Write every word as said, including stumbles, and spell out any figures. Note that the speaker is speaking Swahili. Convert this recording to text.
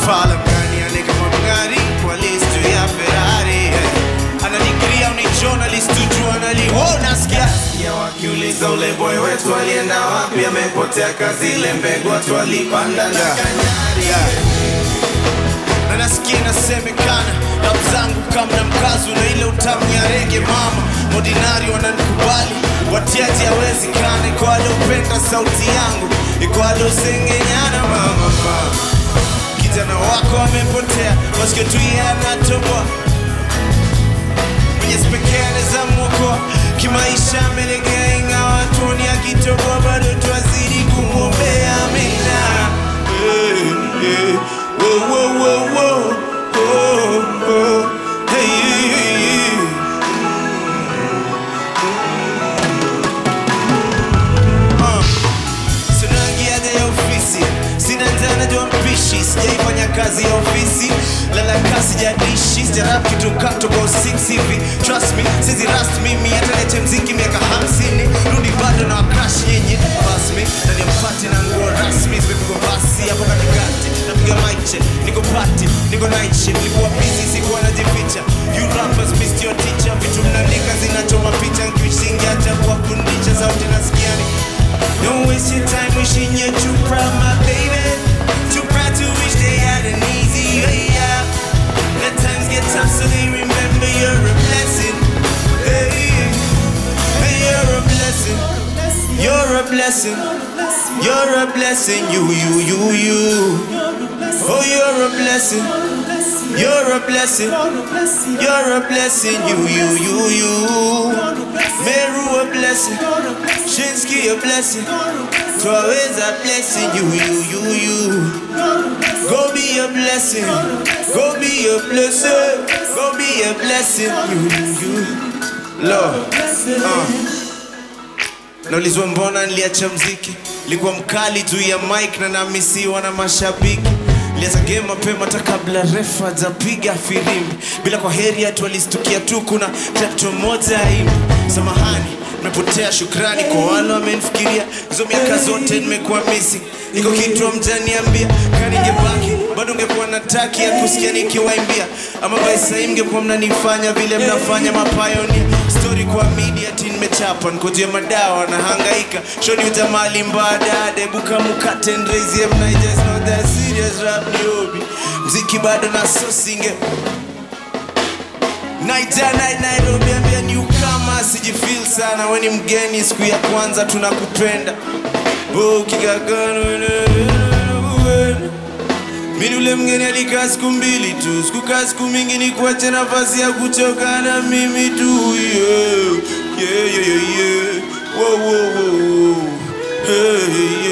Fala mgani kama mgani kwa listu ya Ferrari. Ananikiria ni journalist tujua naliona sikia. Ya wakiuliza ule boy wetu alienda wapi, amepotea kazi ile mbegu watu walipanda na kanyari. Na nasikia inasemekana rap zangu kama na mkazo na ile utamu ya reggae mama. Ordinary wananikubali, watiaji hawezi kane kwa wale upenda sauti yangu. Iko wale usengenyana mama mama. Kijana wako amepotea, masikio tu yeye anatoboa. Mwenyezi pekee anaweza muokoa. Kimaisha amelegea ingawa watu ni akitoboa, bado twazidi kumwombea amina. Hey, hey. Whoa, whoa, whoa, whoa. Oh, oh. Hey, hey, hey. Uh. Sinangiaga ya ofisi, sina njana jua mpishi. Sijaifanya kazi ya ofisi, lala kasi jadishi. Sijarap kitu kato go six hivi. Trust me, sizi rust mimi. Hata lete mziki miaka hamsini. Rudi bado na wakrash nyinyi. Pass me, ndani ya mpati na nguo rasmi. Zimepigwa basi, hapo katikati napiga mic check, niko party, niko night shift. Nilikuwa busy, sikuwa najificha. You rappers missed your teacher. Vitu mnaandika zinachoma picha. Nkiwishingi hata kwa kundisha sauti nasikiani. Don't waste your time wishing you're too proud, my baby. Too proud to wish they had an easy way out. Let times get tough so they remember you're a blessing. Hey, hey, you're a blessing. You're a blessing. You're a blessing. You, you, you, you. Oh, you're a blessing. You're a blessing. You're a blessing. You, you, you, you. Meru a blessing. Shinsky a blessing. Always a blessing. You, you, you, you. Go be a blessing. Go be a blessing. Go be a blessing. You, you, Lord. Uh. Naulizwa mbona niliacha mziki. Likuwa mkali juu ya mic na namisiwa na mashabiki. Niliacha game mapema hata kabla refa hajapiga filimbi. Bila kwa heri hatu walistukia tu kuna klepto moja hivi. Samahani, nimepotea, shukrani kwa wale wamenifikiria. Hizo miaka zote nimekuwa missing. Niko kitu hamjaniambia. Kani ningebaki bado ungekuwa na taki ya kusikia nikiwaimbia. Ama by sasa mngekuwa mnanifanya vile mnafanya mapioneer. Story kwa media tin mechapa nikojea madawa na hangaika. Shoni utamali mbada debuka mukate ndraizi em I just know that serious rap niobi. Mziki bado na so singe. Night and night Nairobi ambia newcomer sijifeel sana. Weni mgeni siku ya kwanza tunakupenda. Oh kikagano mimi ule mgeni alikaa siku mbili tu. Siku kaa siku mingi ni kuacha nafasi ya kuchoka na mimi tu. Yeah, yeah, yeah, yeah. Whoa, whoa, whoa. Hey, yeah.